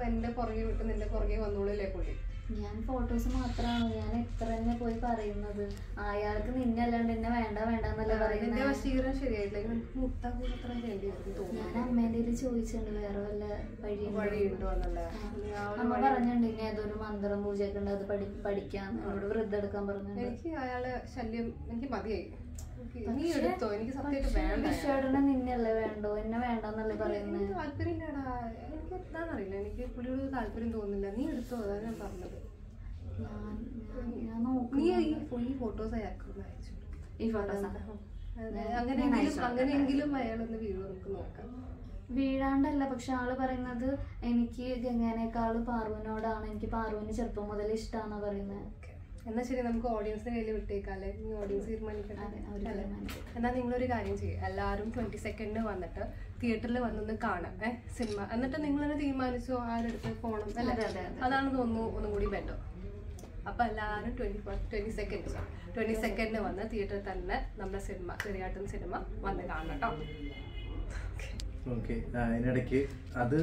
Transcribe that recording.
എന്റെ പുറകെ വിട്ട് നിന്റെ പുറകെ വന്നോളൂല്ലേ പുള്ളി. ഞാൻ ഫോട്ടോസ് മാത്രമാണ് ഞാൻ എത്ര തന്നെ പോയി പറയുന്നത്. അയാൾക്ക് നിന്നെ അല്ലാണ്ട് എന്നെ വേണ്ട വേണ്ടെന്നല്ലേ പറയുന്നത്. വശീകരണം ശരിയായിട്ടില്ല. മുട്ടാ കൂടെ അത്ര വേണ്ടി വരും. ഞാൻ അമ്മേന്റെ ചോദിച്ചിട്ടുണ്ട് വേറെ വല്ല വഴിയുണ്ടോ എന്നുള്ള. അമ്മ പറഞ്ഞിട്ടുണ്ട് ഇനി ഏതൊരു മന്ത്രം പൂജയൊക്കെ ഉണ്ട് അത് പഠിക്കാൻ എന്നോട് വ്രതം എടുക്കാൻ പറഞ്ഞു. എനിക്ക് അയാളെ ശല്യം എനിക്ക് മതിയായി. നീ എടുത്തോ, എനിക്ക് സത്യമായിട്ട് വേണ്ട. വിശ്വാടനെ നിന്നല്ലേ വേണ്ടോ എന്നെ വേണ്ടെന്നല്ലേ പറയുന്നത്. താല്പര്യമില്ലടാ, എനിക്ക് എന്താണെന്നറിയില്ല, എനിക്ക് പുള്ളിയോട് താല്പര്യം തോന്നുന്നില്ല. നീ എടുത്തോ, അതാണ് ഞാൻ പറഞ്ഞത്. നീ ഈ ഫോട്ടോസ് അയക്കുന്നു അയച്ചു. ഈ ഫോട്ടോസ് അങ്ങനെയെങ്കിലും അയാളൊന്ന് വീട് നമുക്ക് നോക്കാം. വീഴാണ്ടല്ല, പക്ഷെ ആള് പറയുന്നത് എനിക്ക് ഗംഗേനേക്കാള് പാറുവിനോടാണ്, എനിക്ക് പാറുവിന് ചെറുപ്പം മുതൽ ഇഷ്ടമാണെന്നാ പറയുന്നത്. എന്നാ ശരി, നമുക്ക് ഓഡിയൻസിന്റെ കയ്യിൽ വിട്ടേക്കാല്ലേ. നീ ഓഡിയൻസ് തീരുമാനിക്കട്ടെ. എന്നാൽ നിങ്ങളൊരു കാര്യം ചെയ്യും, എല്ലാവരും 22 വന്നിട്ട് തിയേറ്ററിൽ വന്നൊന്ന് കാണാം സിനിമ. എന്നിട്ട് നിങ്ങളൊന്ന് തീരുമാനിച്ചോ ആരെടുത്ത് പോകണം അല്ലേ. അതാണ് തോന്നുന്നു ഒന്നും കൂടി ബെറ്റർ. അപ്പൊ എല്ലാവരും 22 വന്ന് തിയേറ്ററിൽ തന്നെ നമ്മുടെ സിനിമ ചെറിയാട്ടൻ സിനിമ വന്ന് കാണണം കേട്ടോ. ഓക്കെ. അതിനിടയ്ക്ക് അത്